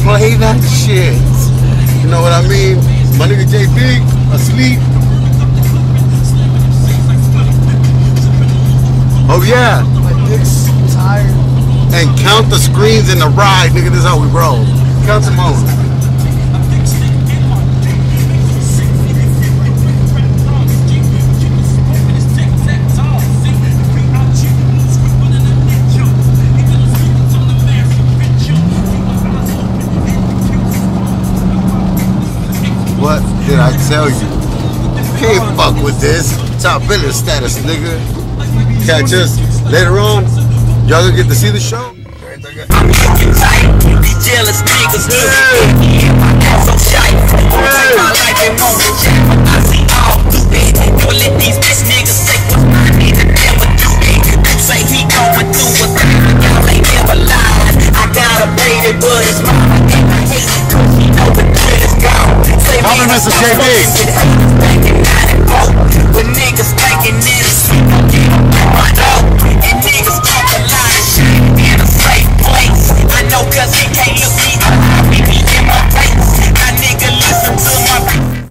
Play that shit. You know what I mean? My nigga JB asleep. Oh yeah. My dick's tired. And count the screens in the ride, nigga. This is how we roll. Count them on. What did I tell you? Can't fuck with this. Top biller status, nigga. Catch us later on. Y'all gonna get to see the show? I'm fucking tight. These jealous niggas look. My ass so shy. Take my life and won't check. I see all the bad. Don't let these bitch niggas say